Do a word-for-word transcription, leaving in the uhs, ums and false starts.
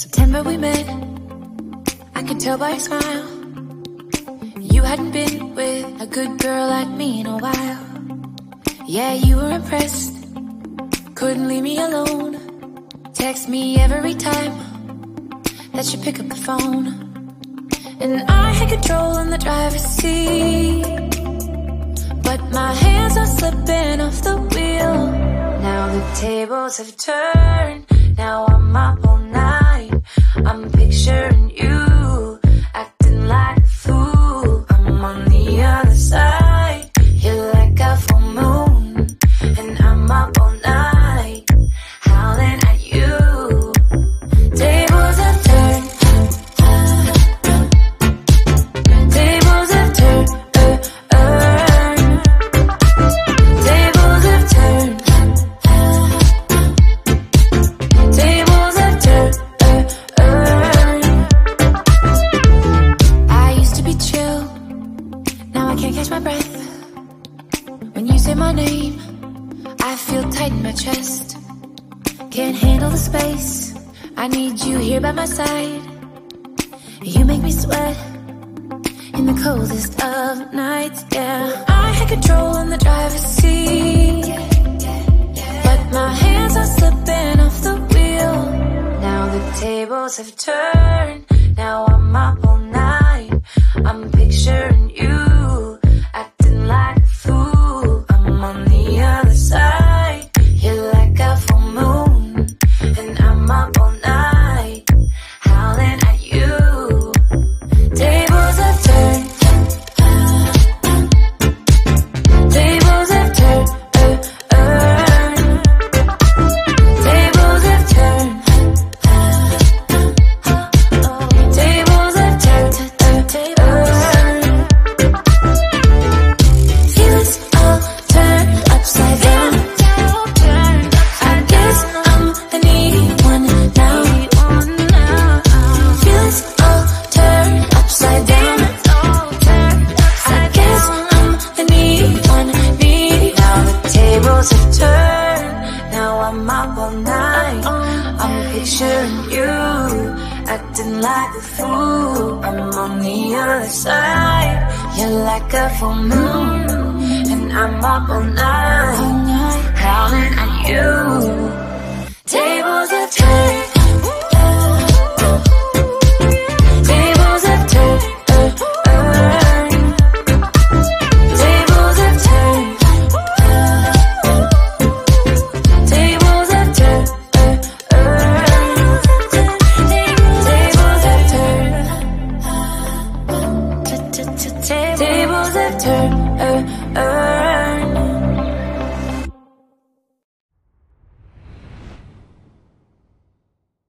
September we met, I could tell by your smile. You hadn't been with a good girl like me in a while. Yeah, you were impressed, couldn't leave me alone. Text me every time that you pick up the phone. And I had control in the driver's seat, but my hands are slipping off the wheel. Now the tables have turned, now I'm up all night. I'm picturing you, acting like a fool. I'm on the other side, you're like a full moon, and I'm up all night, howling at you. Tables have turned, tables have turned, uh, uh. Tables have turned, tables have turned, uh, uh. I used to be chill, now I can't catch my breath. When you say my name, I feel tight in my chest. Can't handle the space, I need you here by my side. You make me sweat in the coldest of nights, yeah. I had control in the driver's seat, but my hands are slipping off the wheel. Now the tables have turned, now I'm up all night. I'm picturing you, acting like a fool. I'm on the other side, you're like a full moon, and I'm up all night, howling at you. Tables have turned, tables have turned, uh, uh. Tables have turned, tables have turned, uh, uh. Feelings all turned upside down. I guess I'm the needy one now. Feelings all turned upside down. I guess I'm the needy one, needy. Now the tables have turned, now I'm up all night. I'm picturing you, acting like a fool. I'm on the other side, you're like a full moon, and I'm up all night, howling at you. Tables have turned,